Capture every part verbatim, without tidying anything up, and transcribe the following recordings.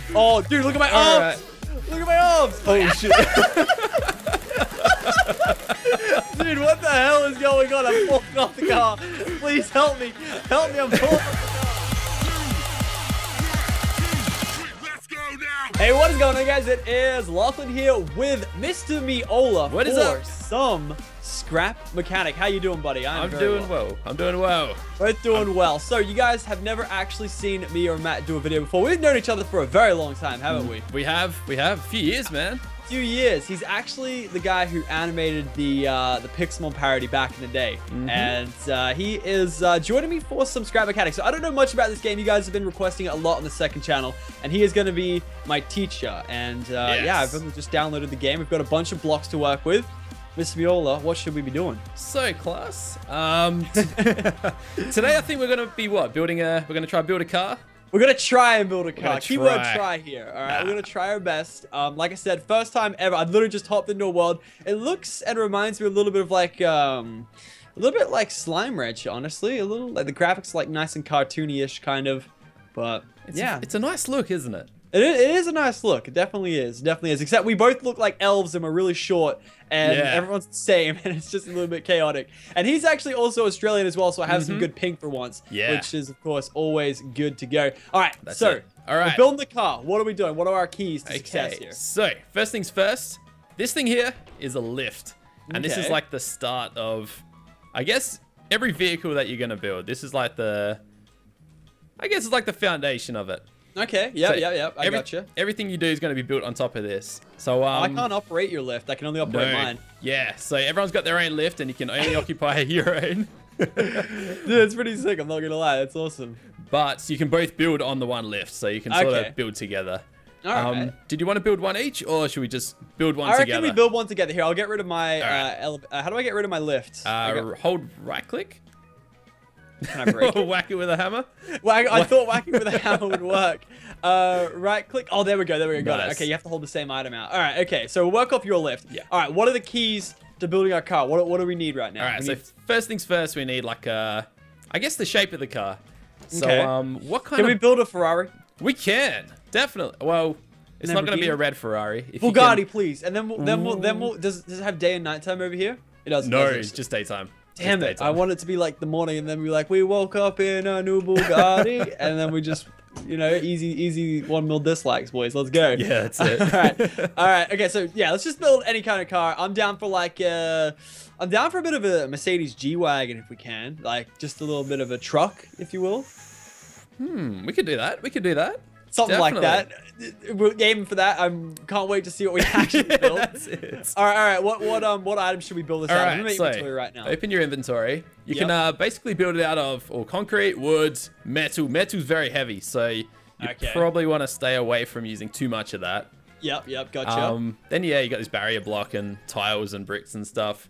Oh, dude, look at my All arms. Look at my arms. Oh shit. Dude, what the hell is going on? I'm falling off the car. Please help me. Help me. I'm falling off the car. Hey, what is going on, guys? It is Lachlan here with Mister Meola. What is for up? some scrap mechanic. How you doing, buddy? I'm, I'm very doing well. I'm doing well. Both doing well. So you guys have never actually seen me or Matt do a video before. We've known each other for a very long time, haven't we? We have, we have a few years, man. Few years. He's actually the guy who animated the uh, the Pixelmon parody back in the day, mm-hmm. and uh, he is uh, joining me for some scrap mechanics. So I don't know much about this game. You guys have been requesting it a lot on the second channel, and he is going to be my teacher. And uh, yes. yeah, I've really just downloaded the game. We've got a bunch of blocks to work with. Mister Meola, what should we be doing? So, class. Um, today I think we're gonna be what? Building a. We're gonna try to build a car. We're gonna try and build a car. Keyword try. try here. All right, Nah. we're gonna try our best. Um, like I said, first time ever. I literally just hopped into a world. It looks and reminds me a little bit of like um, a little bit like Slime Rancher, honestly. A little like the graphics like nice and cartoony-ish kind of, but It's yeah, a, it's a nice look, isn't it? it is, it is a nice look. It definitely is. It definitely is. Except we both look like elves and we're really short, and Yeah. everyone's the same, and it's just a little bit chaotic. And he's actually also Australian as well, so I have Mm-hmm. some good pink for once, Yeah. which is of course always good to go. All right, That's so it. All right. we're building the car. What are we doing? What are our keys to success Okay. here? So, first things first. This thing here is a lift, and this is Okay. like the start of, I guess, every vehicle that you're gonna build. This is like the, I guess it's like the foundation of it. Okay. Yeah. So yeah. Yeah. I every- gotcha. Everything you do is going to be built on top of this. So um, I can't operate your lift. I can only operate no. mine. Yeah. So everyone's got their own lift, and you can only occupy your own. Dude, it's pretty sick. I'm not gonna lie. That's awesome. But you can both build on the one lift, so you can sort Okay. of build together. All right. Did you want to build one each, or should we just build one I reckon together? we build one together. Here, I'll get rid of my. All right. Uh, ele uh, how do I get rid of my lift? I uh, got- hold right click. Can I break it? Whack it with a hammer. Whack, I thought whacking with a hammer would work. Uh, right click. Oh, there we go. There we go. Got Nice. it. Okay, you have to hold the same item out. All right. Okay, so we'll work off your lift. Yeah. All right. What are the keys to building our car? What What do we need right now? All right. We So need- first things first, we need like uh, I guess the shape of the car. So Okay. um, what kind can of? we build a Ferrari? We can definitely. Well, it's not going to be Lamborghini? a red Ferrari. If you Bugatti, can- please. And then we'll, then we'll, then we'll. Does, does it have day and night time over here? It doesn't. No, does it? it's just daytime. Damn Just it! daytime. I want it to be like the morning, and then be like, we woke up in a new Bugatti, and then we just, you know, easy, easy one mil dislikes, boys. Let's go. Yeah, that's it. All right, all right. Okay, so yeah, let's just build any kind of car. I'm down for like, uh, I'm down for a bit of a Mercedes G wagon if we can, like just a little bit of a truck, if you will, Hmm, we could do that. We could do that. something like that. Definitely. We're aiming for that. I can't wait to see what we actually build. That's it. All right, all right. What what um what items should we build this All out of? right, I'm gonna so make inventory right now. open your inventory. You can Yep. uh, basically build it out of all concrete, wood, metal. Metal's very heavy, so you Okay. probably want to stay away from using too much of that. Yep, yep, gotcha. Um, then yeah, you got this barrier block and tiles and bricks and stuff.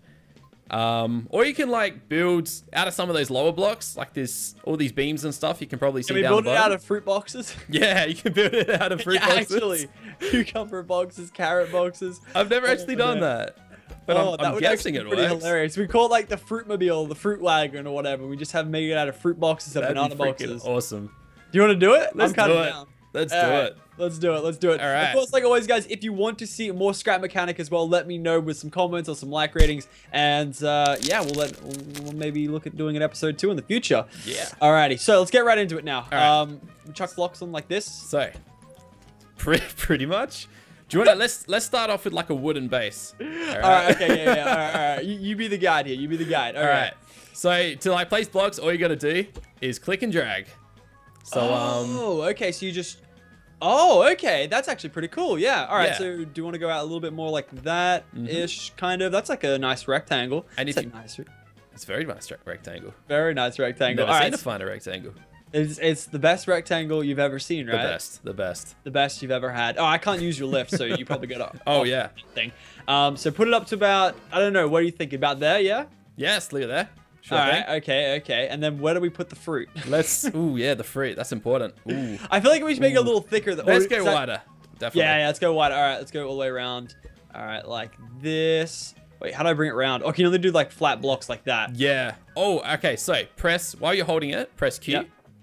Um, or you can like build out of some of those lower blocks, like this, all these beams and stuff. You can probably see Can we down build the it out bottom. of fruit boxes? Yeah, you can build it out of fruit Yeah, boxes. actually, cucumber boxes, carrot boxes. I've never Oh, actually done yeah. that, but oh, I'm, that I'm would guessing actually it be pretty works. hilarious. We call it like the fruitmobile, the fruit wagon, or whatever. We just have made it out of fruit boxes and That'd banana be freaking boxes. awesome. Do you want to do it? Let's I'm kind do of it. down. Let's All do right, it. Let's do it. Let's do it. All right. Of course, like always, guys, if you want to see more scrap mechanic as well, let me know with some comments or some like ratings, and uh, yeah, we'll let we'll maybe look at doing an episode two in the future. Yeah. Alrighty, so let's get right into it now. All right. Um, we chuck blocks on like this. So, pretty pretty much. Do you want to let's let's start off with like a wooden base. All right. All right. Okay. Yeah. Yeah. All right. All right. You, you be the guide here. You be the guide. All right. So to like place blocks, all you got to do is click and drag. So um. Oh, okay. So you just. Oh, okay. That's actually pretty cool. Yeah. All right. Yeah. So do you want to go out a little bit more like that ish, kind of? That's like a nice rectangle. And It's if a you- nice, It's very nice re- rectangle. very nice rectangle. Never All seen right. a finer rectangle. It's, it's the best rectangle you've ever seen, right? The best. The best. The best you've ever had. Oh, I can't use your lift, so you probably got to. Oh yeah. Thing. Um. So put it up to about. I don't know. What do you think? About there? Yeah. Yes. Look at that. Sure All thing. right. Okay. Okay. And then where do we put the fruit? Let's. Ooh yeah, the fruit. That's important. Ooh. I feel like we should make it a little thicker. That, Let's or- go is that- wider. Definitely. Yeah, yeah, let's go wide. All right, let's go all the way around. All right, like this. Wait, how do I bring it around? Oh, can you only do like flat blocks like that? Yeah. Oh, okay. So press while you're holding it. Press Q. Yep. All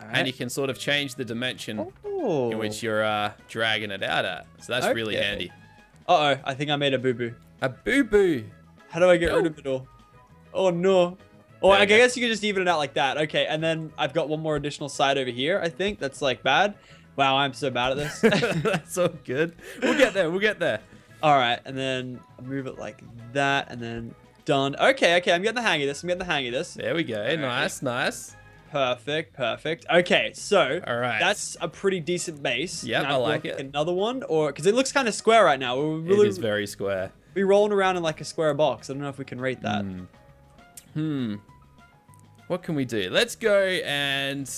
right. and you can sort of change the dimension Oh. in which you're uh, dragging it out at. So that's really Okay. handy. Uh oh, I think I made a boo boo. A boo-boo. How do I get No. rid of it all? Oh no. Oh, There I we go. guess you can just even it out like that. Okay, and then I've got one more additional side over here. I think that's like bad. Wow, I'm so bad at this. That's all good. We'll get there. We'll get there. All right, and then I'll move it like that, and then done. Okay, okay, I'm getting the hang of this. I'm getting the hang of this. There we go. Nice, nice. Perfect, perfect. Okay, so All right. that's a pretty decent base. Yep, Now, I do you like want it. Another one, or because it looks kind of square right now. We're It really is very square. we rolling around in like a square box. I don't know if we can rate that. Hmm. Hmm. What can we do? Let's go and...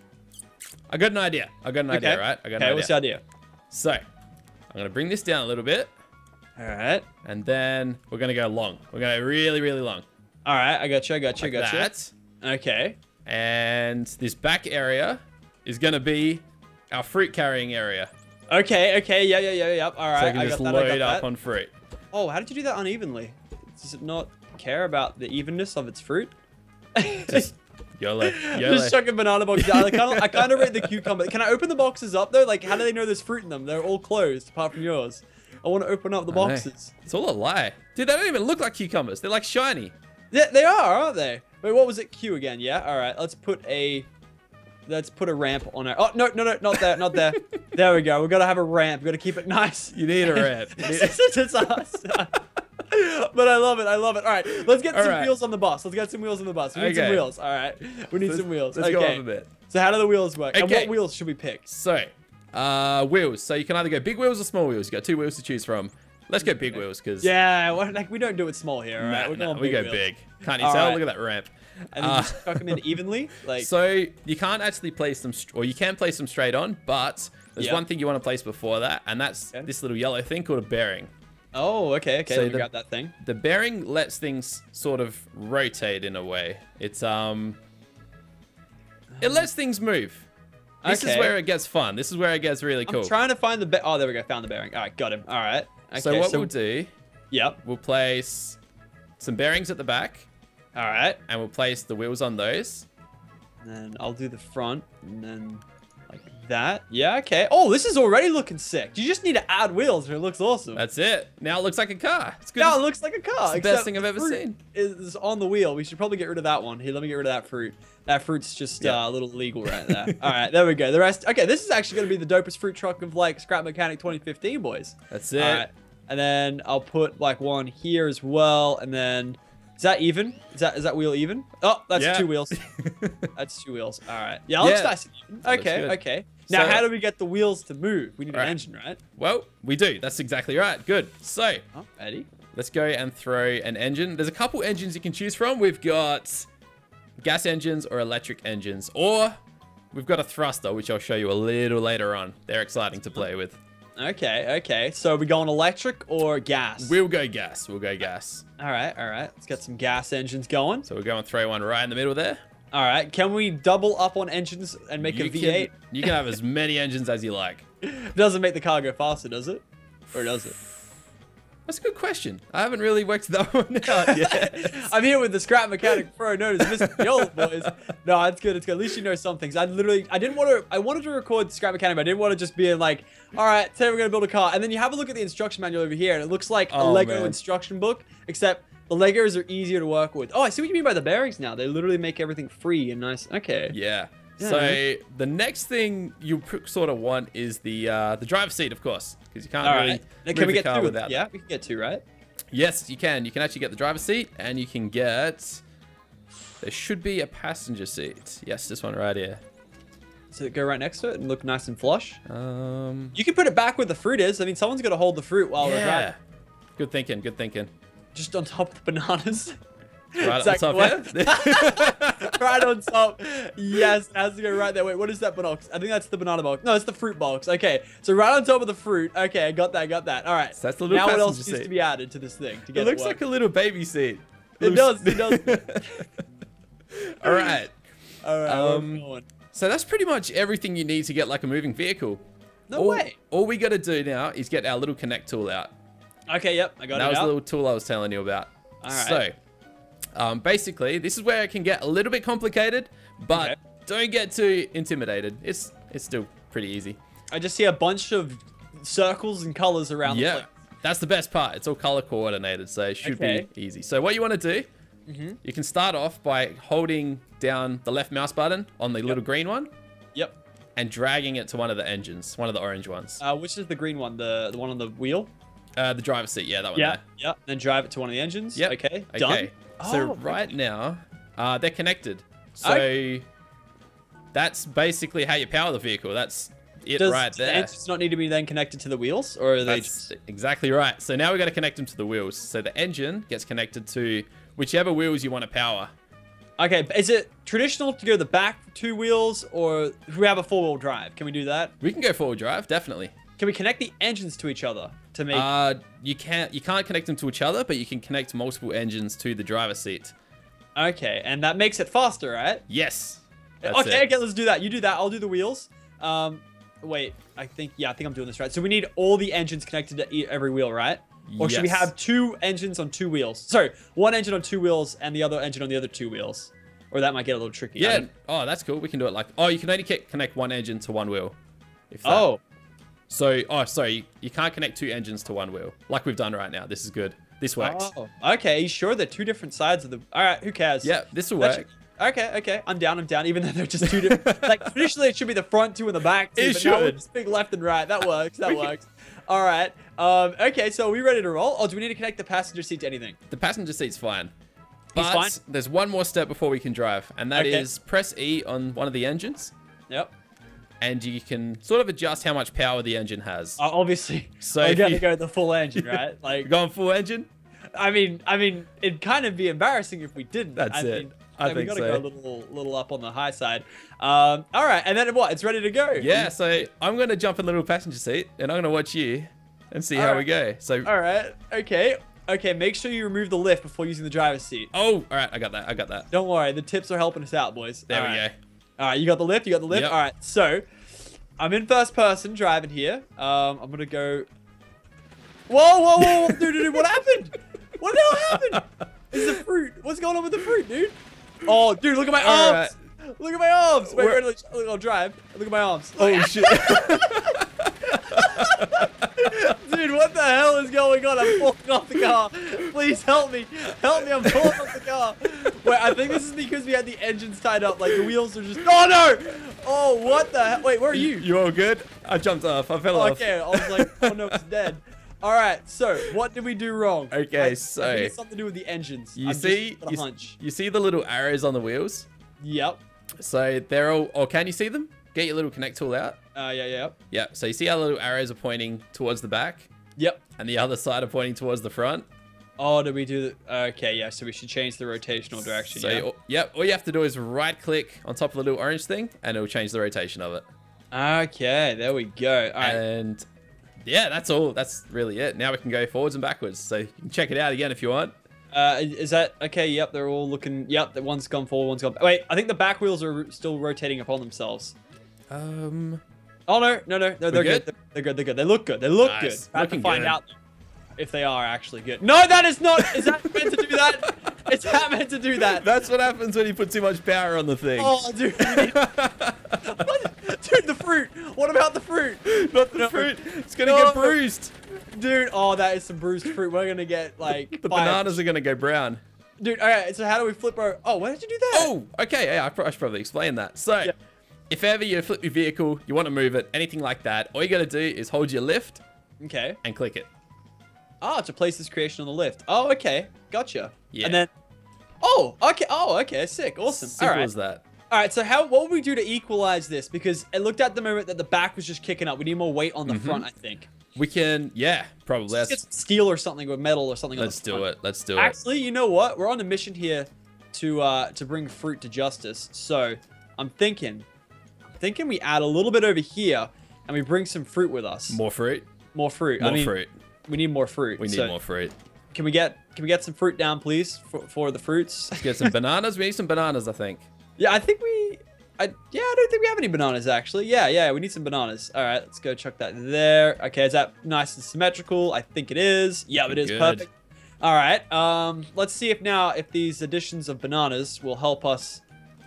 I got an idea. I got an Okay. idea, right? I got an Okay, idea. what's the idea? So, I'm going to bring this down a little bit, All right, and then we're going to go long. We're going to go really, really long. all right. I got you. I got you. I Like got you. that. Okay. And this back area is going to be our fruit carrying area. Okay. Okay. Yeah. Yeah. Yeah. Yeah. All right. So I can I just got that. I load got up that. on fruit. Oh, how did you do that unevenly? Does it not care about the evenness of its fruit? Just YOLO. YOLO. Just chucking banana boxes down. I kind of, I kind of rate the cucumber. Can I open the boxes up though? Like, how do they know there's fruit in them? They're all closed apart from yours. I want to open up the I know. boxes. It's all a lie. Dude, they don't even look like cucumbers. They're like shiny. Yeah, they are, aren't they? Wait, what was it? Q again? Yeah. All right. Let's put a, let's put a ramp on it. Oh no, no, no, not there, not there. There we go. We gotta have a ramp. We gotta keep it nice. You need a ramp. You need- It's a disaster. But I love it. I love it. All right, let's get All some right. wheels on the bus. Let's get some wheels on the bus. We need some Okay. wheels. All right, we need Let's- some wheels. Let's okay. go up a bit. So how do the wheels work? And Okay. what wheels should we pick? So, uh, wheels. So you can either go big wheels or small wheels. You got two wheels to choose from. Let's go big wheels because Yeah, well, like we don't do it small here. All right, we're going we big go wheels. big. Can't you All tell? right. Look at that ramp. And then Uh, just chuck them in evenly, like. So you can't actually place them, st- or you can place them straight on, but there's Yeah. one thing you want to place before that, and that's Okay. this little yellow thing called a bearing. Oh, okay, okay. So Let me the- grab that thing. The bearing lets things sort of rotate in a way. It's um, it lets things move. This is Okay. where it gets fun. This is where it gets really cool. I'm trying to find the. Be oh, there we go. Found the bearing. All right, got him. All right. Okay, so what we'll do, Yep. we'll place some bearings at the back, All right. and we'll place the wheels on those. And then I'll do the front, and then like that. Yeah, okay. Oh, this is already looking sick. You just need to add wheels, and it looks awesome. That's it. Now it looks like a car. It's good. Now as- it looks like a car. It's the except best thing I've ever fruit seen. Is on the wheel. We should probably get rid of that one. Here, let me get rid of that fruit. That fruit's just Yeah. uh, a little illegal right there. All right, there we go. The rest. Okay, this is actually going to be the dopest fruit truck of like Scrap Mechanic twenty fifteen, boys. That's it. All right, and then I'll put like one here as well, and then. Is that even? Is that is that wheel even? Oh, that's Yeah. two wheels. That's two wheels. All right. Yeah, it looks Yeah. nice and even. Looks Okay, good. okay. Now, So- how do we get the wheels to move? We need an Alright. engine, right? Well, we do. That's exactly right. Good. So Oh, Eddie. let's go and throw an engine. There's a couple engines you can choose from. We've got gas engines or electric engines, or we've got a thruster, which I'll show you a little later on. They're exciting to play with. Okay, okay. So are we going electric or gas? We'll go gas. We'll go gas. All right, all right. Let's get some gas engines going. So we're going to throw one right in the middle there. All right. Can we double up on engines and make you a V eight? Can, you can have as many engines as you like. Doesn't make the car go faster, does it? Or does it? That's a good question. I haven't really worked that one out yet. I'm here with the Scrap Mechanic Pro known as Mister Yola, boys. No, it's good. It's good. At least you know some things. I literally, I didn't want to, I wanted to record Scrap Mechanic, but I didn't want to just be in like, all right, today we're going to build a car. And then you have a look at the instruction manual over here, and it looks like a Oh, Lego man. instruction book, except the Legos are easier to work with. Oh, I see what you mean by the bearings now. They literally make everything free and nice. Okay. Yeah. Yeah. So the next thing you pr- sort of want is the uh, the driver's seat, of course, because you can't All really right. Now, move can we the get car two? without. Yeah, we can get two, right? Yes, you can. You can actually get the driver's seat, and you can get. There should be a passenger seat. Yes, this one right here. So go right next to it and look nice and flush. Um. You can put it back where the fruit is. I mean, someone's got to hold the fruit while we're Yeah. driving. Good thinking. Good thinking. Just on top of the bananas. Right Is at the that top. Yeah. Right on top. Yes, it has to go right there. Wait, what is that box? I think that's the banana box. No, it's the fruit box. Okay, so right on top of the fruit. Okay, I got that, got that. All right. So that's the little now what else passenger needs seat. to be added to this thing to get It it looks like a little baby seat. It Looks- does, it does. All right. All right, Um, where are we going? So that's pretty much everything you need to get like a moving vehicle. No all, way. All we got to do now is get our little connect tool out. Okay, yep, I got That it was out. the little tool I was telling you about. All right. So, um, basically, this is where it can get a little bit complicated, but Okay. don't get too intimidated. It's it's still pretty easy. I just see a bunch of circles and colors around Yeah, the place. that's the best part. It's all color coordinated, so it should Okay. be easy. So what you want to do, Mm-hmm. you can start off by holding down the left mouse button on the little green one Yep. and dragging it to one of the engines, one of the orange ones. Uh, which is the green one? The the one on the wheel? Uh, the driver's seat, yeah, that one Yeah. there. Yep. Then drive it to one of the engines. Yep. Okay. Done. Okay. So Oh, right now, uh, they're connected. So that's basically how you power the vehicle. That's it Does right the there. engines not need to be then connected to the wheels, or are they That's just... exactly right. So now we're going to connect them to the wheels. So the engine gets connected to whichever wheels you want to power. Okay, is it traditional to go the back two wheels, or if we have a four-wheel drive? Can we do that? We can go four-wheel drive, definitely. Can we connect the engines to each other to make... Uh, you can't you can't connect them to each other, but you can connect multiple engines to the driver's seat. Okay, and that makes it faster, right? Yes. That's okay, it. okay, let's do that. You do that. I'll do the wheels. Um, wait, I think, yeah, I think I'm doing this right. So we need all the engines connected to e- every wheel, right? Or should we Yes. have two engines on two wheels? Sorry, one engine on two wheels and the other engine on the other two wheels. Or that might get a little tricky. I Yeah. don't- Oh, that's cool. We can do it like. Oh, you can only ca- connect one engine to one wheel. If that- Oh, So, oh, sorry. You can't connect two engines to one wheel like we've done right now. This is good. This works. oh, okay. You sure they're two different sides of the... All right, who cares? Yeah, this will That work. should- Okay, okay. I'm down, I'm down. Even though they're just two different... like, traditionally, it should be the front two and the back two. It but now we're should. just big left and right. That works, that works. All right. Um, okay, so are we ready to roll? Oh, do we need to connect the passenger seat to anything? The passenger seat's fine. He's But fine? there's one more step before we can drive, and that Okay. is press E on one of the engines, Yep. and you can sort of adjust how much power the engine has. Uh, obviously, So we're if gonna you- go the full engine, right? We're Like, going full engine? I mean, I mean, it'd kind of be embarrassing if we didn't. That's I it. Mean, I like, we think gotta so. go a little, little up on the high side. Um, all right, and then what? It's ready to go. Yeah, so I'm going to jump in the little passenger seat, and I'm going to watch you and see All how right. we go. So, All right. Okay. Okay. Make sure you remove the lift before using the driver's seat. oh, all right, I got that. I got that. Don't worry, the tips are helping us out, boys. There All we right. go. All right, you got the lift. You got the lift. Yep. All right. So, I'm in first person driving here. Um, I'm gonna go. Whoa, whoa, whoa, dude, dude, dude, what happened? What the hell happened? Is the fruit? What's going on with the fruit, dude? Oh, dude, look at my All arms. Look at my arms. Wait, We're- wait, look, look, I'll drive. Look at my arms. Oh, shit. Dude, what the hell is going on? I'm falling off the car. Please help me. Help me, I'm falling off the car. Wait, I think this is because we had the engines tied up. Like, the wheels are just... Oh, no! Oh, what the hell? Wait, where are you? You all good? I jumped off. I fell off. Okay, I was like, oh, no, it's dead. All right, so what did we do wrong? Okay, I, so- I think it's something to do with the engines. You I'm see, just got a you, hunch. you see the little arrows on the wheels? Yep. So they're all, or can you see them? Get your little connect tool out. Uh, yeah, yeah. Yeah, so you see how the little arrows are pointing towards the back Yep. and the other side are pointing towards the front. Oh, did we do the... Okay, yeah, so we should change the rotational direction, So, yeah. all- yep, all you have to do is right click on top of the little orange thing and it'll change the rotation of it. Okay, there we go. All right. And yeah, that's all. That's really it. Now we can go forwards and backwards. So you can check it out again if you want. Uh, is that okay? Yep, they're all looking. Yep, the one's gone forward, one's gone. Wait, I think the back wheels are still rotating upon themselves. Um, Oh no, no, no, no, they're good? good. They're good. They're good. They look good. They look Nice. good. I have to Looking find good. out if they are actually good. No, that is not. Is that meant to do that? Is that meant to do that? that's what happens when you put too much power on the thing. Oh, dude. we need- What? Dude, the fruit. What about the fruit? Not the No. fruit. It's gonna No. get bruised. Dude, oh, that is some bruised fruit. We're gonna get like The five- bananas are gonna go brown. Dude, all right. So how do we flip our? Oh, why did you do that? Oh, okay. Yeah, I, pro- I should probably explain that. So, Yeah. if ever you flip your vehicle, you want to move it, anything like that, all you gotta do is hold your lift Okay. and click it. Ah, to place this creation on the lift. Oh, okay. Gotcha. Yeah. And then, oh, okay. Oh, okay. Sick. Awesome. Simple All right. as that. All right. So how? What would we do to equalize this? Because it looked at the moment that the back was just kicking up. We need more weight on the Mm-hmm. front. I think. We can, yeah, probably. Let's get Let's, some steel or something, or metal or something. let's on the do front. it. Let's do it. Actually, you know what? We're on a mission here to uh to bring fruit to justice. So I'm thinking, I'm thinking we add a little bit over here, and we bring some fruit with us. More fruit. More fruit. More I mean, fruit. we need more fruit. We need So more fruit. Can we get can we get some fruit down, please, for, for the fruits? Let's get some bananas. We need some bananas, I think. Yeah, I think we. I yeah, I don't think we have any bananas actually. Yeah, yeah, we need some bananas. All right, let's go chuck that there. Okay, is that nice and symmetrical? I think it is. Yeah, it is Good. perfect. All right. Um, let's see if now if these additions of bananas will help us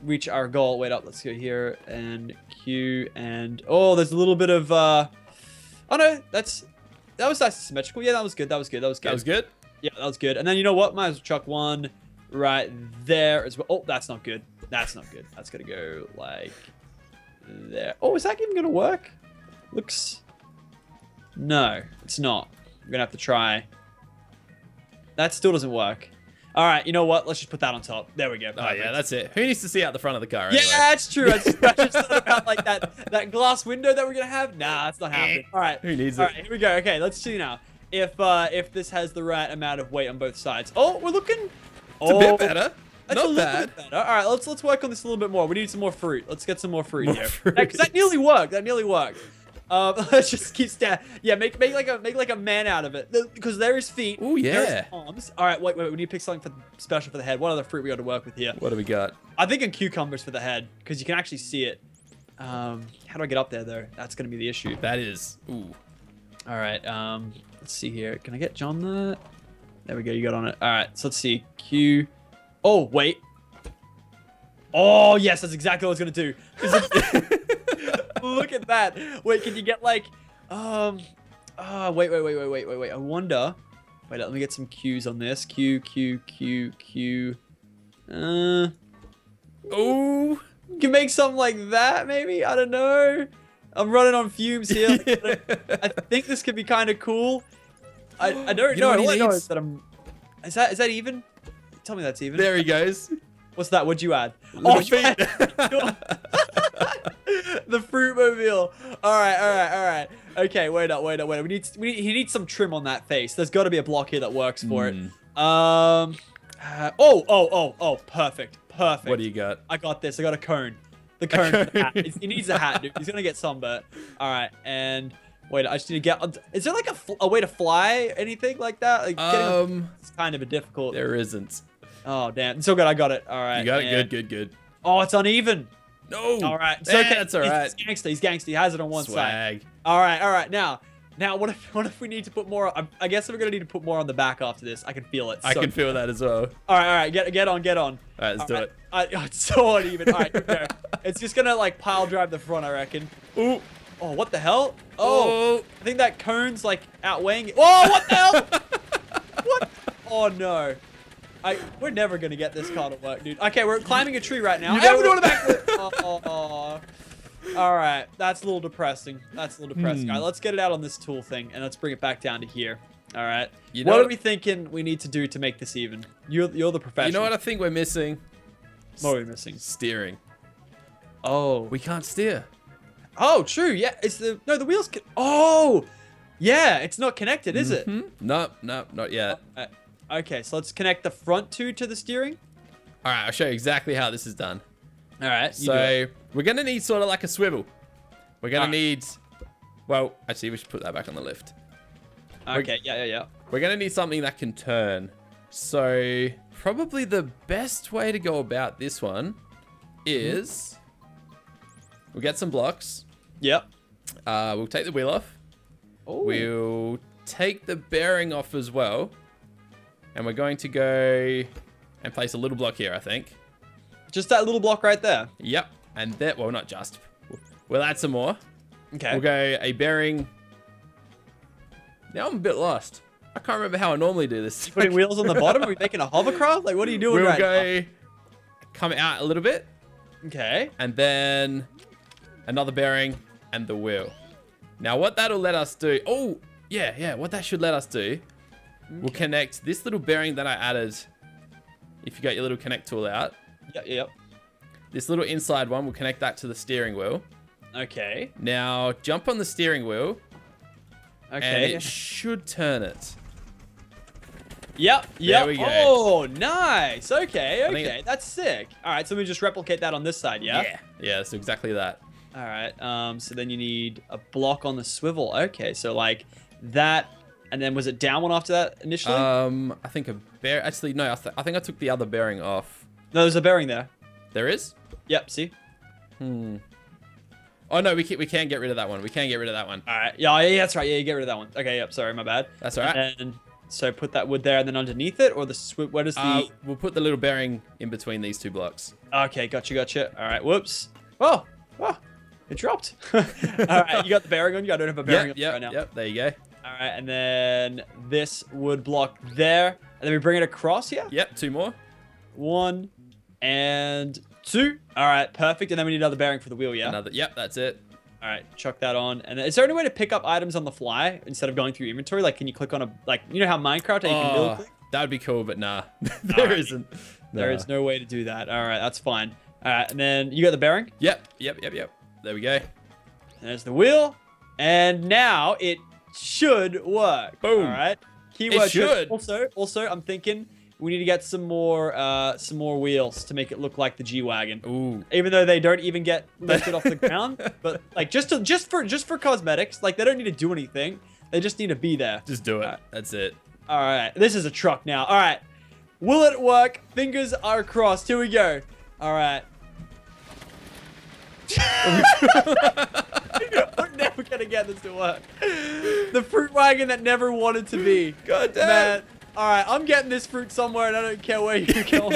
reach our goal. Wait up, let's go here and Q and oh, there's a little bit of uh oh no, that's that was nice and symmetrical. Yeah, that was good. That was good. That was good. That was good. Yeah, that was good. And then you know what? Might as well chuck one right there as well. Oh, that's not good. That's not good. That's gonna go like there. Oh, is that even gonna work? Looks. No, it's not. I'm gonna have to try. That still doesn't work. All right, you know what? Let's just put that on top. There we go. Oh yeah, that's it. Who needs to see out the front of the car anyway? Yeah, that's true. I just, I just thought about like that that glass window that we're gonna have. Nah, that's not happening. All right. Who needs All it? right, here we go. Okay, let's see now if uh if this has the right amount of weight on both sides. Oh, we're looking. It's oh, a bit better. That's Not a bad. Bit better. All right, let's let's work on this a little bit more. We need some more fruit. Let's get some more fruit More here. fruit. Because that nearly worked. That nearly worked. Um, let's just keep sta- Yeah, make make like a make like a man out of it. Because there is feet. Ooh, yeah. There's arms. All right, wait, wait. We need to pick something for special for the head. What other fruit we got to work with here? What do we got? I think in cucumbers for the head because you can actually see it. Um, how do I get up there though? That's gonna be the issue. That is. Ooh. All right. Um, let's see here. Can I get John the? There we go. You got on it. All right. So let's see. Q. Oh wait. Oh yes, that's exactly what I was gonna do. Look at that. Wait, can you get like, um, oh wait, wait, wait, wait, wait, wait, wait. I wonder. Wait, let me get some Q's on this. Q, Q, Q, Q. Uh. Ooh. You can make something like that, maybe? I don't know. I'm running on fumes here. Like, I think this could be kind of cool. I, I don't You know know. what he All I know needs? is that I'm. Is that is that even? Tell me that's even. There he goes. What's that? What'd you add? Little Oh, feet. the fruit mobile. All right, all right, all right. Okay, wait up, wait up, wait up. We need, we need, he needs some trim on that face. There's got to be a block here that works for Mm. it. Um. uh, oh, oh, oh, oh. Perfect, perfect. What do you got? I got this. I got a cone. The cone. For the hat. It's- He needs a hat, dude. He's gonna get sunburnt. All right, and wait. I just need to get. Is there like a, fl- a way to fly? Anything like that? Like, getting on- Um, it's kind of a difficult. there isn't. Oh damn. It's so good. I got it. All right. You got it. and- Good, good, good. Oh, it's uneven. No. All right. It's Eh, okay. That's all He's- right. He's gangster. He's gangster. He has it on one side. Swag. All right. All right. Now, now, what if what if we need to put more? I, I guess we're gonna need to put more on the back after this. I can feel it. I so- can feel that as well. All right. All right. Get get on. Get on. All right, let's All do right. it. I, oh, it's so uneven. All right. Here we go. It's just gonna like pile drive the front, I reckon. Ooh. Oh, what the hell? Oh, Oh. I think that cone's like outweighing it. Oh, what the hell? What? Oh no. I, we're never gonna get this car to work, dude. Okay, we're climbing a tree right now. You Hey, know we're doing a what- backflip. oh, oh, oh. All right, that's a little depressing. That's a little depressing. Hmm. All right, let's get it out on this tool thing and let's bring it back down to here. All right. You what know are what- we thinking we need to do to make this even? You're you're the professional. You know what I think we're missing? What are we missing? Steering. Oh. We can't steer. Oh, true. Yeah, it's the no the wheels. Can, oh, yeah. It's not connected, is it? Hmm? No, no, not yet. Uh, okay, so let's connect the front two to the steering. All right, I'll show you exactly how this is done. All right. you do it. So we're gonna need sort of like a swivel. We're gonna Alright. need. Well, actually, we should put that back on the lift. Okay. Yeah. Yeah. Yeah. We're gonna need something that can turn. So probably the best way to go about this one is we'll get some blocks. Yep. Uh, we'll take the wheel off. Oh. We'll take the bearing off as well. And we're going to go and place a little block here, I think. Just that little block right there. Yep. And that, well, not just. We'll add some more. Okay. We'll go a bearing. Now I'm a bit lost. I can't remember how I normally do this. Putting wheels on the bottom? Are we making a hovercraft? Like, what are you doing We'll right go come out a little bit. now? Okay. And then another bearing and the wheel. Now what that'll let us do. Oh, yeah, yeah. What that should let us do. We'll connect this little bearing that I added. If you got your little connect tool out. Yep. Yep. This little inside one, we'll connect that to the steering wheel. Okay. Now jump on the steering wheel. And Okay. it should turn it. Yep. Yep. we go. Oh, nice. Okay. I think Okay. it- That's sick. All right. So we just replicate that on this side. Yeah. Yeah. Yeah, so exactly that. All right. Um. So then you need a block on the swivel. Okay. So like that, and then was it down one after that initially? Um, I think a bear. Actually, no. I, th I think I took the other bearing off. no, there's a bearing there. There is. Yep. See. Hmm. Oh no, we can we can get rid of that one. We can get rid of that one. All right. Yeah. Yeah. That's right. Yeah. You get rid of that one. Okay. Yep. Sorry. My bad. That's all right. And then So put that wood there and then underneath it, or the sw- where does the? Uh, we'll put the little bearing in between these two blocks. Okay, gotcha, gotcha. All right, whoops. Oh, oh, it dropped. All right, you got the bearing on you. I don't have a bearing Yep, on yep, right now. yep. There you go. All right, and then this wood block there, and then we bring it across here. Yep, two more. One and two. All right, perfect. And then we need another bearing for the wheel, yeah? Another. Yep, that's it. All right, chuck that on. And then, is there any way to pick up items on the fly instead of going through inventory? Like, can you click on a, like, you know how Minecraft, how you can build Oh, things? that would be cool, but nah, there Alright. isn't. There Nah. is no way to do that. All right, that's fine. All right, and then you got the bearing. Yep, yep, yep, yep. There we go. There's the wheel. And now it should work. Boom. All right. Keyword should. Also, also, I'm thinking we need to get some more, uh, some more wheels to make it look like the G-Wagon. Ooh. Even though they don't even get lifted off the ground, but like just to, just for just for cosmetics, like they don't need to do anything. They just need to be there. Just do it. Alright. That's it. All right, this is a truck now. All right, will it work? Fingers are crossed. Here we go. All right. We're never gonna get this to work. The fruit wagon that never wanted to be. God damn. Man. All right, I'm getting this fruit somewhere, and I don't care where you go.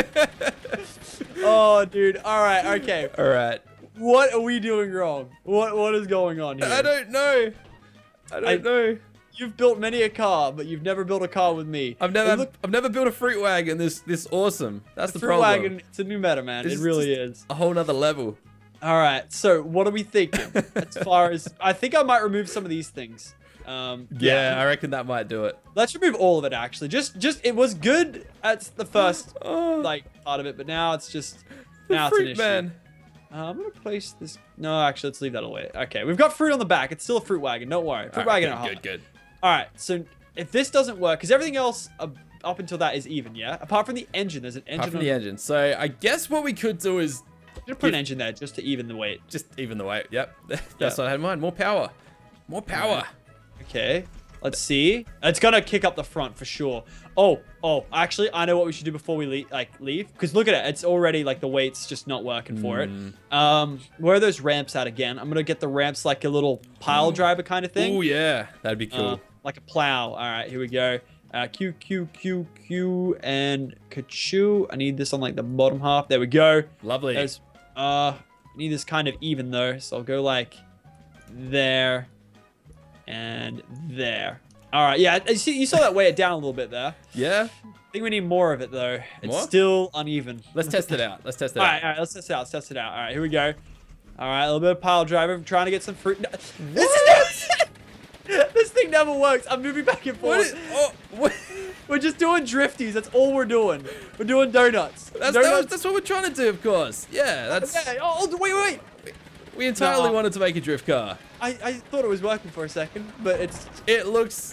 Oh, dude. All right. Okay. All right. What are we doing wrong? What What is going on here? I don't know. I don't I- know. You've built many a car, but you've never built a car with me. I've It never, look- I've never built a fruit wagon this, this awesome. That's the, fruit problem. wagon. It's a new meta, man. This It really just is. a whole nother level. All right. So what are we thinking? As far as I think, I might remove some of these things. Um, Yeah, I reckon that might do it. Let's remove all of it. Actually, just just it was good at the first Oh, like part of it, but now it's just the now it's an fruit issue. man. Uh, I'm gonna place this. No, actually, let's leave that away. Okay, we've got fruit on the back. It's still a fruit wagon. Don't worry. Fruit All right, wagon. at good, heart. good, good. All right. So if this doesn't work, because everything else uh, up until that is even, yeah. Apart from the engine, there's an engine. Apart from on, the engine. So I guess what we could do is I'm gonna put an engine there just to even the weight. just even the weight. Yep. That's Yeah. what I had in mind. More power. More power. Okay. Let's see. It's gonna kick up the front for sure. Oh, oh. Actually, I know what we should do before we leave. Like leave, because look at it. It's already like the weight's just not working for Mm. it. Um, where are those ramps at again? I'm gonna get the ramps like a little pile driver kind of thing. Oh yeah, that'd be cool. Uh, like a plow. All right, here we go. Uh, Q, Q, Q, Q, and Kachu. I need this on like the bottom half. There we go. Lovely. There's, uh, I need this kind of even though. So I'll go like there and there. All right, yeah. You see, you saw that weigh it down a little bit there. Yeah. I think we need more of it though. It's More? still uneven. Let's test it out. Let's test it All out. right, all right. Let's test it out. Let's test it out. All right, here we go. All right, a little bit of pile driver. I'm trying to get some fruit. No, this is this thing never works. I'm moving back and What forth. is, oh, what? We're just doing drifties. That's all we're doing. We're doing donuts. That's, that was, donuts. that's what we're trying to do, of course. Yeah, that's. Okay. Oh, oh, wait, wait, wait. We entirely No. wanted to make a drift car. I, I thought it was working for a second, but it's. It looks.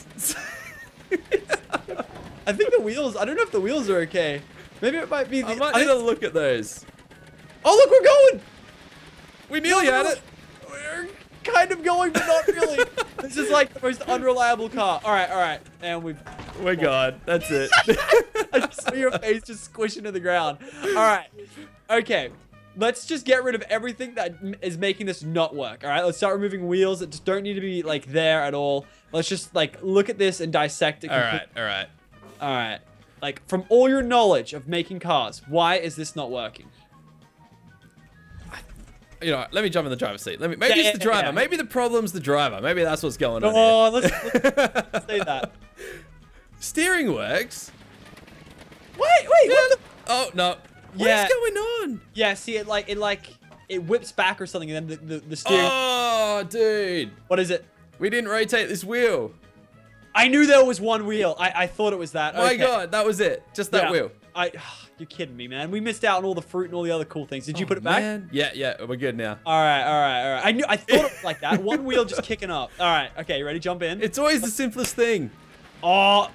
I think the wheels. I don't know if the wheels are okay. Maybe it might be. The, I might I need think- to look at those. Oh, look, we're going. We nearly had it. We're kind of going, but not really. This is like the most unreliable car. All right, all right, and we've. We're gone. That's it. I just saw your face just squish into the ground. All right. Okay. Let's just get rid of everything that m- is making this not work. All right. Let's start removing wheels that just don't need to be like there at all. Let's just like look at this and dissect it. all complete- right. All right. All right. Like from all your knowledge of making cars, why is this not working? You know, let me jump in the driver's seat. Let me. Maybe Yeah, it's yeah, the driver. yeah. Maybe the problem's the driver. Maybe that's what's going on. Oh, here. let's, let's say that. Steering works. Wait, wait. What the? Oh no. What is Yeah. going on? Yeah. See, it like it like it whips back or something, and then the the, the steering. Oh, dude. What is it? We didn't rotate this wheel. I knew there was one wheel. I I thought it was that. My Okay. God, that was it. Just that Yeah. wheel. I, you're kidding me, man. We missed out on all the fruit and all the other cool things. Did you Oh, put it back? man. Yeah, yeah. We're good now. All right, all right, all right. I knew. I thought it was like that. One wheel just kicking up. All right. Okay. You ready? Jump in. It's always the simplest thing. Oh.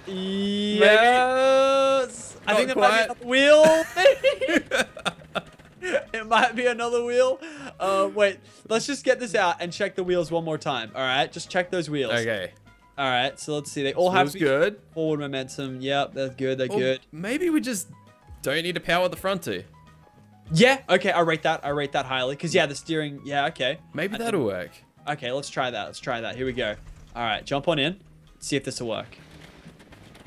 Yes. I Not think that quite. might be another wheel. It might be another wheel. Uh, wait. Let's just get this out and check the wheels one more time. All right. Just check those wheels. Okay. All right. So let's see. They all have Feels to be good. forward momentum. Yep. They're good. They're Or good. maybe we just don't need to power the front to. Yeah. Okay. I rate that. I rate that highly. Cause yeah, the steering. Yeah. Okay. Maybe I that'll work. Okay. Let's try that. Let's try that. Here we go. All right. Jump on in. See if this will work.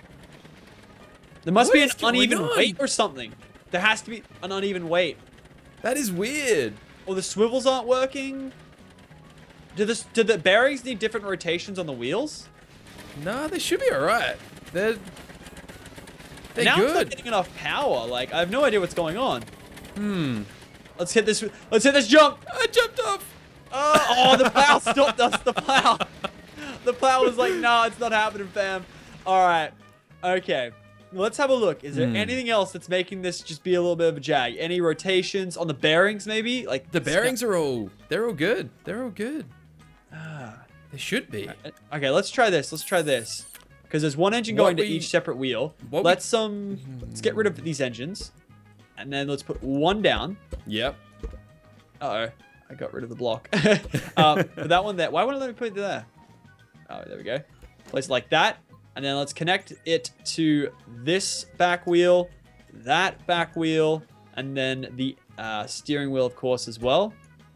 There must What be an is going uneven on? weight or something. There has to be an uneven weight. That is weird. Or the swivels aren't working. Do this? Do the bearings need different rotations on the wheels? No, they should be alright. They're they're now good. it's not getting enough power. Like I have no idea what's going on. Hmm. Let's hit this. Let's hit this jump. I jumped off. Oh, oh the plow stopped us. The plow. The plow was like, no, it's not happening, fam. All right. Okay. Let's have a look. Is there Hmm. anything else that's making this just be a little bit of a jag? Any rotations on the bearings, maybe? Like The bearings are all they're all good. They're all good. Ah. They should be. Okay, let's try this. Let's try this. Because there's one engine What going to we- each separate wheel. what we- Let's um let's get rid of these engines. And then let's put one down. Yep. Uh-oh. I got rid of the block. um, but that one there. Why won't it let me put it there? Oh, there we go. Place it like that. And then let's connect it to this back wheel, that back wheel, and then the uh, steering wheel, of course, as well.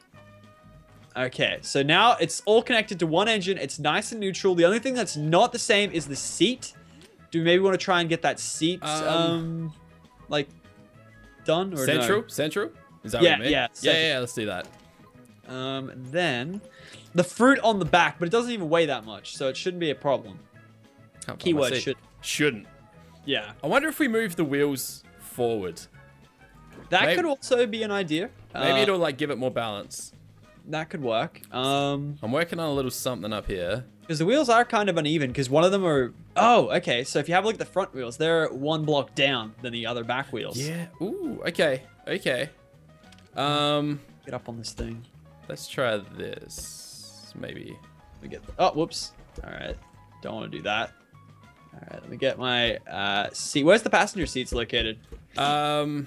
Okay, so now it's all connected to one engine. It's nice and neutral. The only thing that's not the same is the seat. Do we maybe want to try and get that seat, um, Um, like, done or Central? no? Central? Is that Yeah, what you mean? yeah, Yeah, central. yeah, yeah, let's do that. Um, then the fruit on the back, but it doesn't even weigh that much, so it shouldn't be a problem. Can't find my Keyword seat. should. Shouldn't. Yeah, I wonder if we move the wheels forward. that Maybe- could also be an idea. Maybe Uh, it'll like give it more balance. that could work. Um, I'm working on a little something up here. because the wheels are kind of uneven. Because one of them are. Oh, okay. So if you have a look at the front wheels, they're one block down than the other back wheels. Yeah. Ooh. Okay. Okay. Um. Get up on this thing. Let's try this. Maybe. Let me get. Oh, whoops. All right. Don't want to do that. All right. Let me get my uh, seat. Where's the passenger seats located? Um.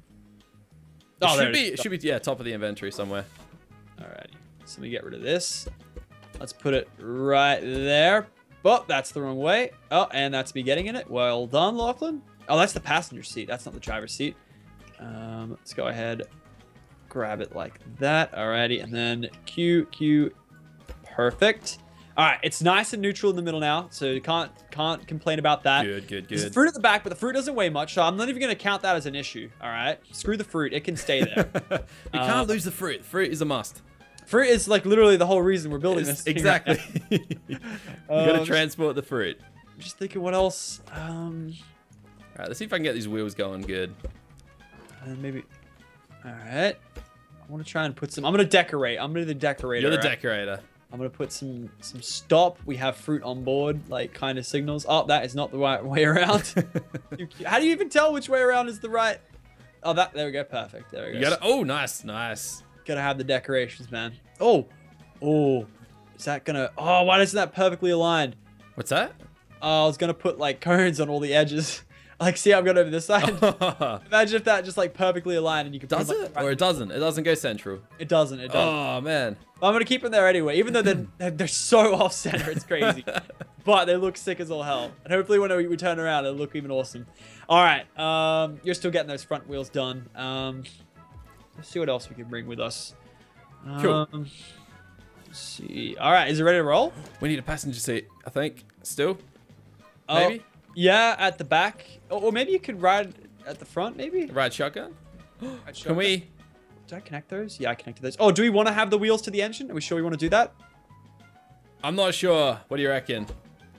It Oh, there should it be. is. It should be. Yeah, top of the inventory somewhere. Alrighty. So let me get rid of this. Let's put it right there. Oh, that's the wrong way. Oh, and that's me getting in it. Well done, Lachlan. Oh, that's the passenger seat. That's not the driver's seat. Um, let's go ahead, grab it like that. Alrighty, and then Q, Q. Perfect. All right, it's nice and neutral in the middle now, so you can't can't complain about that. Good. Good. There's Good. fruit at the back, but the fruit doesn't weigh much, so I'm not even going to count that as an issue. All right, screw the fruit; it can stay there. you Uh, can't lose the fruit. Fruit is a must. Fruit is like literally the whole reason we're building It's- this. thing right exactly. now. you gotta Um, transport the fruit. I'm just thinking what else. Um, All right. Let's see if I can get these wheels going good. uh, maybe. All right. I want to try and put some. I'm gonna decorate. I'm gonna be the decorator. You're the right? decorator. I'm gonna put some some stop. We have fruit on board, like kind of signals. Oh, that is not the right way around. You- How do you even tell which way around is the right? Oh, that there we go. Perfect. There we go. You gotta. Oh, nice, nice. Gotta have the decorations, man. Oh, oh, is that gonna? Oh, why isn't that perfectly aligned? What's that? Oh, I was gonna put like cones on all the edges. Like, see, I've got over this side. Imagine if that just like perfectly aligned and you could. put Does them, like, it? right- Or it doesn't? It doesn't go central. It doesn't. It doesn't. Oh man. I'm gonna keep them there anyway, even though they're they're, they're so off center. It's crazy, but they look sick as all hell. And hopefully, when we, we turn around, it'll look even awesome. All right, um, you're still getting those front wheels done. Um, let's see what else we can bring with us. Um, Cool. Let's see. All right, is it ready to roll? We need a passenger seat. I think. Still. Oh, Maybe. yeah, at the back, or, or maybe you could ride at the front. Maybe. Ride shotgun. Ride Can shotgun. we? Did I connect those? Yeah, I connected those. Oh, do we want to have the wheels to the engine? Are we sure we want to do that? I'm not sure. What do you reckon?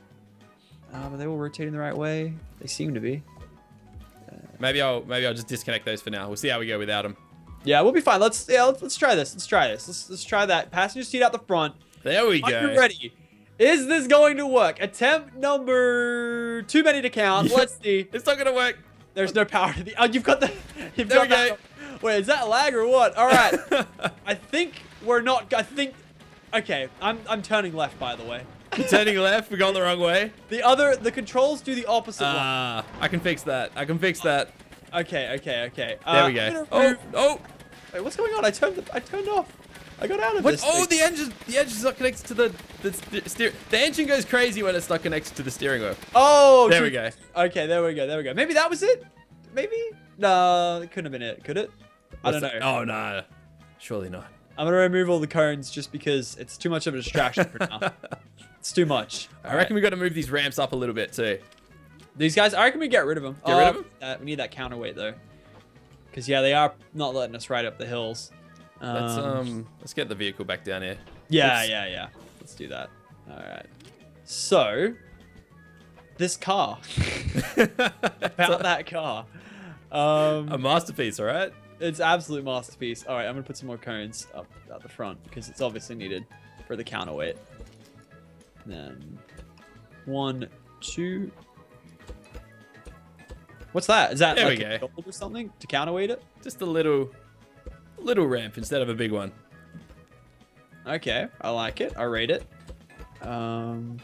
Um, are they all rotating the right way? They seem to be. Maybe I'll maybe I'll just disconnect those for now. We'll see how we go without them. Yeah, we'll be fine. Let's yeah, let's, let's try this. Let's try this. Let's let's try that. Passenger seat out the front. There we Are go. you ready? Is this going to work? Attempt number too many to count. Let's see. It's not gonna work. There's no power to the. Oh, you've got the. You've There got we that. Wait, is that lag or what? All right. I think we're not. I think. Okay, I'm I'm turning left, by the way. Turning left. We're going the wrong way. The other, the controls do the opposite one. Ah, I can fix that. I can fix that. Okay, okay, okay. There Uh, we I'm go. gonna Oh, remove- oh. Wait, what's going on? I turned. The, I turned off. I got out of What? this. Oh, thing. the engine. The engine's not connected to the the st steer. The engine goes crazy when it's not connected to the steering wheel. Oh, There true. we go. Okay, there we go. There we go. Maybe that was it. Maybe. No, it couldn't have been it. Could it? I don't know. What's that? Oh no. Surely not. I'm gonna remove all the cones just because it's too much of a distraction for now. It's too much. I reckon we got to move these ramps up a little bit too. These guys, I reckon we get rid of them. Get oh, rid of them? Uh, we need that counterweight though. Because yeah, they are not letting us ride up the hills. Um, Let's um let's get the vehicle back down here. Yeah, Oops. yeah, yeah. Let's do that. All right. So, this car. About that car. Um, A masterpiece, all right? It's absolute masterpiece. All right, I'm gonna put some more cones up at the front because it's obviously needed for the counterweight. Then one, two. What's that? Is that There like we a go. gold or something to counterweight it? Just a little little ramp instead of a big one. Okay, I like it. I rate it. Um,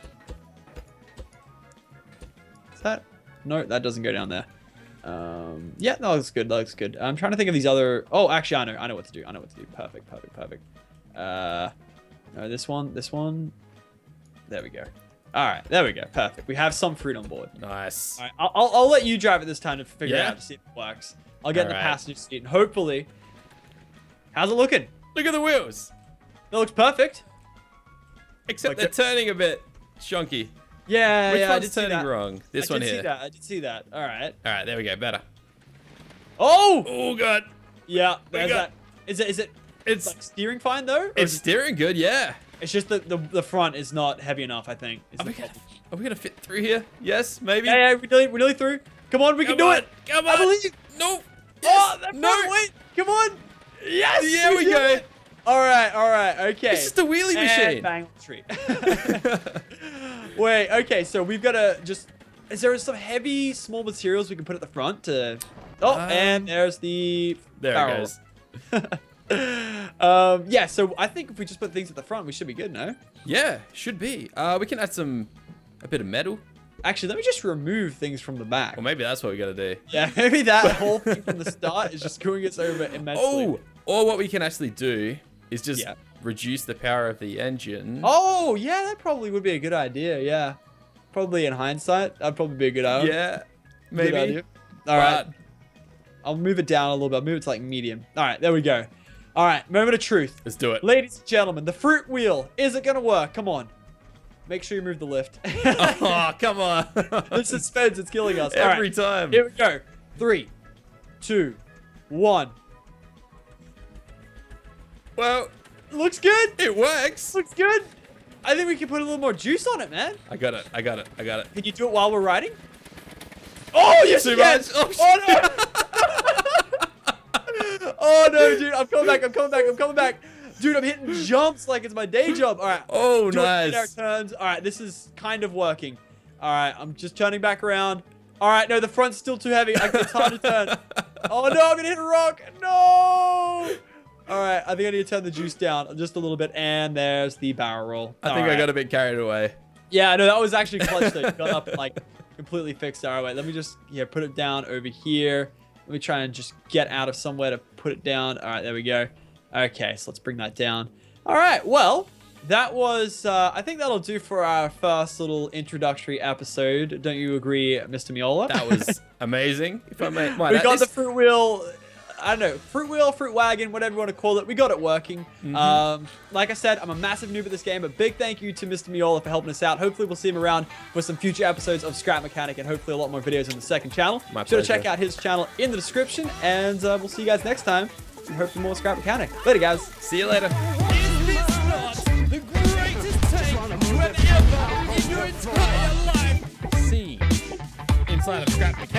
is that? No, that doesn't go down there. Um, yeah, that looks good. That looks good. I'm trying to think of these other. Oh, actually, I know. I know what to do. I know what to do. Perfect. Perfect. Perfect. Uh, no, this one. This one. There we go. All right, there we go. Perfect. We have some fruit on board. Nice. All right, I'll, I'll, I'll let you drive it this time to figure Yeah? it out to see if it works. I'll get in the All right. passenger seat and hopefully. How's it looking? Look at the wheels. It looks perfect. Except Like they're the- turning a bit shonky. Yeah, Which yeah. I one's did see turning that. wrong? This I one did here. see that. I did see that. All right. All right, there we go. Better. Oh! Oh god. Yeah, there's got- that. Is it? Is it? It's Like steering fine though? Or it's is it- steering good, yeah. it's just that the the front is not heavy enough. I think. Is Are the we, gonna, problem. are we gonna fit through here? Yes, maybe. Yeah, yeah, we're nearly, we're nearly through. Come on, we Come can do on, it. Come I on. believe. No. Oh, Yes. that no. front weight. Come on. Yes. There we did go. it. All right, all right, okay. It's just a wheelie And machine. bang on the tree. Wait, okay, so we've got to just. Is there some heavy small materials we can put at the front to? Oh, Um, and there's the. There barrel. it goes. um, yeah, so I think if we just put things at the front, we should be good, no? Yeah, should be. Uh, we can add some, a bit of metal. Actually, let me just remove things from the back. Or maybe that's what we gotta do. Yeah, maybe that whole thing from the start is just screwing us over immensely. Oh, or what we can actually do is just Yeah. reduce the power of the engine. Oh, yeah, that probably would be a good idea, yeah. Probably in hindsight, that'd probably be a good idea. yeah, Good maybe. idea. All right, But I'll move it down a little bit. I'll move it to like medium. All right, there we go. All right, moment of truth. let's do it. Ladies and gentlemen, the fruit wheel. Is it going to work? Come on. Make sure you move the lift. Oh, come on. The suspense, it's killing us. All Every right, time. here we go. Three, two, one. Well, Looks good. it works. Looks good. I think we can put a little more juice on it, man. I got it. I got it. I got it. Can you do it while we're riding? Oh, yes, Too you can. much. Oh, Oh, no. Oh, no, dude. I'm coming back. I'm coming back. I'm coming back. Dude, I'm hitting jumps like it's my day job. All right. Oh, Do it in our nice. turns. All right, this is kind of working. All right, I'm just turning back around. All right, no, the front's still too heavy. I, it's hard to turn. Oh, no, I'm going to hit a rock. No. All right, I think I need to turn the juice down just a little bit. And there's the barrel roll. I think I got a bit carried away. Yeah, no, that was actually clutch though. You got up and like completely fixed it. All right, wait, let me just yeah put it down over here. Let me try and just get out of somewhere to put it down. All right, there we go. Okay, so let's bring that down. All right, well, that was, uh, I think that'll do for our first little introductory episode. Don't you agree, Mister Miola? That was amazing. If I may, might we add. got the This- fruit wheel. I don't know, fruit wheel, fruit wagon, whatever you want to call it. We got it working. Mm-hmm. Um, like I said, I'm a massive noob at this game, but big thank you to Mister Miola for helping us out. Hopefully we'll see him around for some future episodes of Scrap Mechanic and hopefully a lot more videos on the second channel. My Be sure to pleasure. check out his channel in the description, and uh, we'll see you guys next time. And hopefully more Scrap Mechanic. Later, guys. See you later. Is this not the greatest take you have ever in your entire life seen inside of Scrap Mechanic?